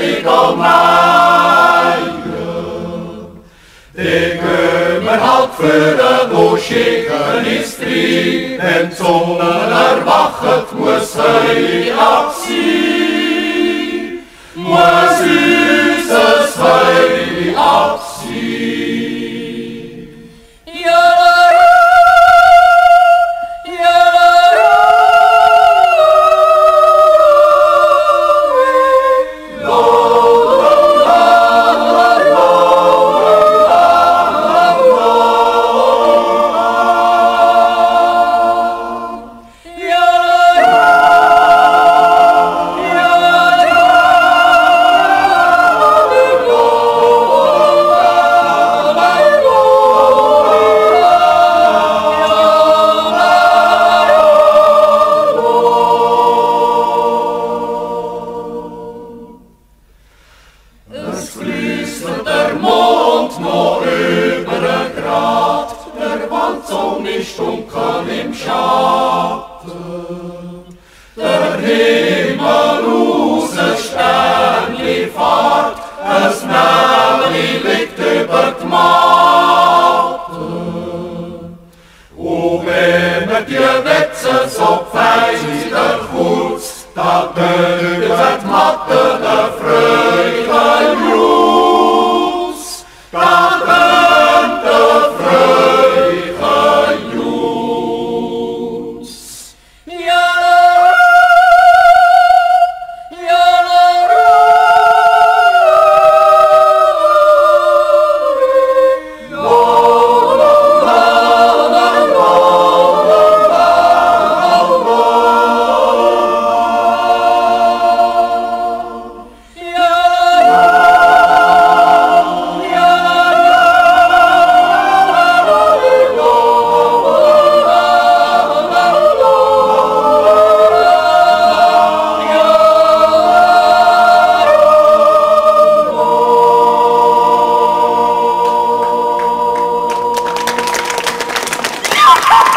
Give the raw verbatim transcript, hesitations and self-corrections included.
De gömmer halt für de Moscheken is drie, en zonnen erwachet muss hei abziehen, muss dieses hei abziehen. Es fließt der Mond noch über den Grat, der Waldzung ist dunkel im Schatten. Der Himmel aus ein Sternli fahrt, ein Nebeli liegt über die Matte. Und wenn er die Wetze so fein wieder kurz, da tönt die Matte der Freude Jus, da tönt der Freude Jus. Ha ha!